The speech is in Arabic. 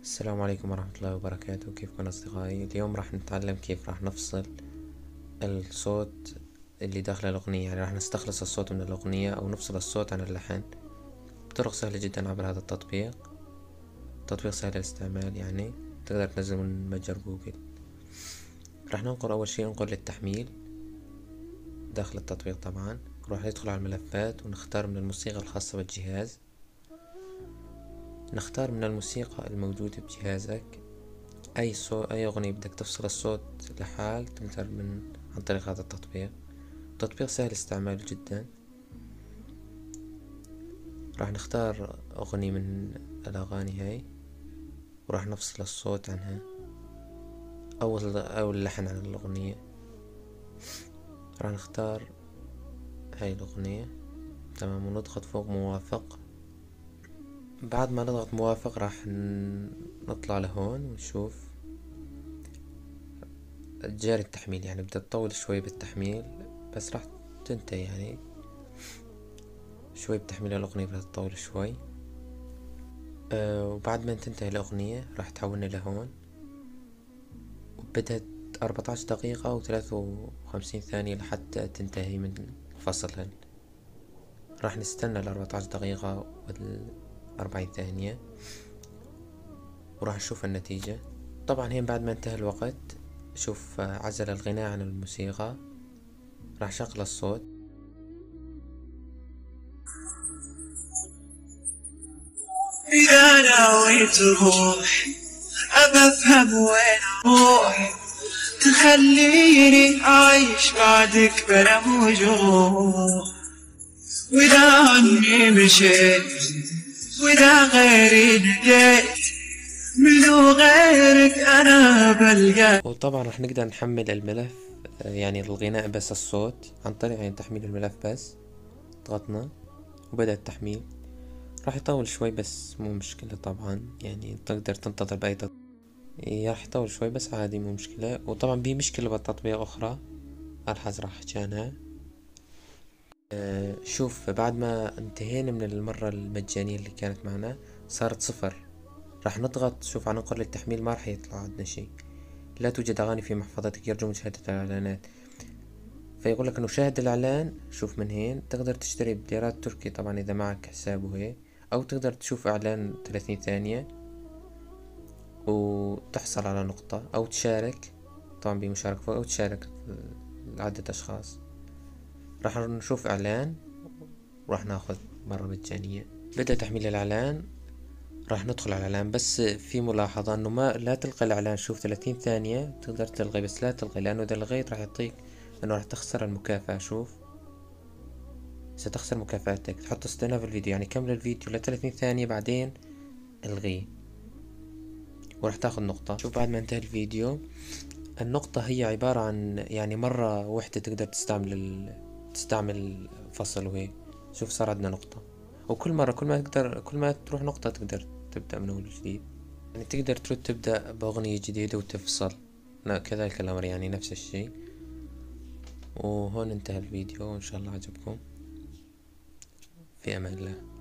السلام عليكم ورحمة الله وبركاته. كيفكم أصدقائي؟ اليوم راح نتعلم كيف راح نفصل الصوت اللي داخل الأغنية، يعني راح نستخلص الصوت من الأغنية أو نفصل الصوت عن اللحن بطرق سهلة جدا عبر هذا التطبيق. تطبيق سهل الاستعمال، يعني تقدر تنزله من متجر جوجل. راح ننقل أول شي ننقل للتحميل داخل التطبيق. طبعا راح ندخل على الملفات ونختار من الموسيقى الخاصة بالجهاز، نختار من الموسيقى الموجودة بجهازك أي أغنية بدك تفصل الصوت لحال، تقدر عن طريق هذا التطبيق. تطبيق سهل استعماله جدا. راح نختار أغنية من الأغاني هاي وراح نفصل الصوت عنها أو اللحن عن الأغنية. راح نختار هاي الأغنية، تمام، ونضغط فوق موافق. بعد ما نضغط موافق راح نطلع لهون ونشوف جاري التحميل، يعني بدها تطول شوي بالتحميل بس راح تنتهي، يعني شوي بتحميل الأغنية بدها تطول شوي. وبعد ما تنتهي الأغنية راح تحولنا لهون، وبدها 14 دقيقة و53 ثانية لحتى تنتهي من فصلها. راح نستنى 14 دقيقة و40 ثانية وراح نشوف النتيجة. طبعا هين بعد ما انتهى الوقت شوف عزل الغناء عن الموسيقى. راح شغل الصوت. إذا نويت روح أبى أفهم وين أروح، تخليني أعيش بعدك بلا وجوه. وإذا عني مشيت وإذا غيري نجيت، منو غيرك أنا بلقى. وطبعا راح نقدر نحمل الملف، يعني الغناء بس الصوت عن طريق يعني تحميل الملف بس. ضغطنا وبدأ التحميل. راح يطول شوي بس مو مشكلة، طبعا يعني تقدر تنتظر بأي راح يطول شوي بس عادي مو مشكلة. وطبعا في مشكلة بالتطبيق أخرى ألحظ راح أحكي عنها. شوف بعد ما انتهينا من المرة المجانية اللي كانت معنا صارت 0. راح نضغط، شوف على نقر للتحميل ما راح يطلع عندنا شي. لا توجد أغاني في محفظتك، يرجو مشاهدة الإعلانات. فيقول لك إنه شاهد الإعلان. شوف من هين تقدر تشتري بديرات تركي طبعا إذا معك حساب وهيك، أو تقدر تشوف إعلان 30 ثانية وتحصل على نقطة، أو تشارك طبعا بمشاركة فوق، أو تشارك لعدة أشخاص. راح نشوف إعلان وراح ناخذ مرة مجانية. بدأ تحميل الإعلان. راح ندخل على الإعلان، بس في ملاحظة إنه لا تلغي الإعلان. شوف 30 ثانية تقدر تلغي بس لا تلغي، لأنه إذا لغيت راح يعطيك إنه راح تخسر المكافأة. شوف ستخسر مكافأتك. تحط استئناف الفيديو، يعني كمل الفيديو ل 30 ثانية بعدين الغيه وراح تاخذ نقطة. شوف بعد ما انتهى الفيديو، النقطة هي عبارة عن يعني مرة واحدة تقدر تستعمل فصل وهيك. شوف صار عندنا نقطة، وكل مرة كل ما تروح نقطة تقدر تبدأ من أول جديد. يعني تقدر ترد تبدأ بأغنية جديدة وتفصل. كذلك الأمر يعني نفس الشي. وهون انتهى الفيديو، وإن شاء الله عجبكم. في أمان الله.